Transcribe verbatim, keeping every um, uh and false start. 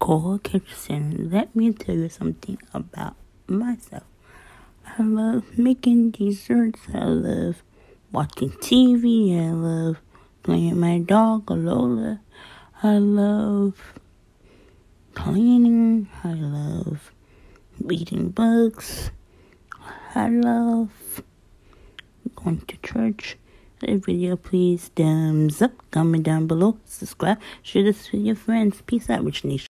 Richardson. Let me tell you something about myself. I love making desserts. I love watching T V. I love playing my dog, Lola. I love cleaning. I love reading books. I love going to church. This video, please thumbs up, comment down below, subscribe, share this with your friends. Peace out, Rich Nation.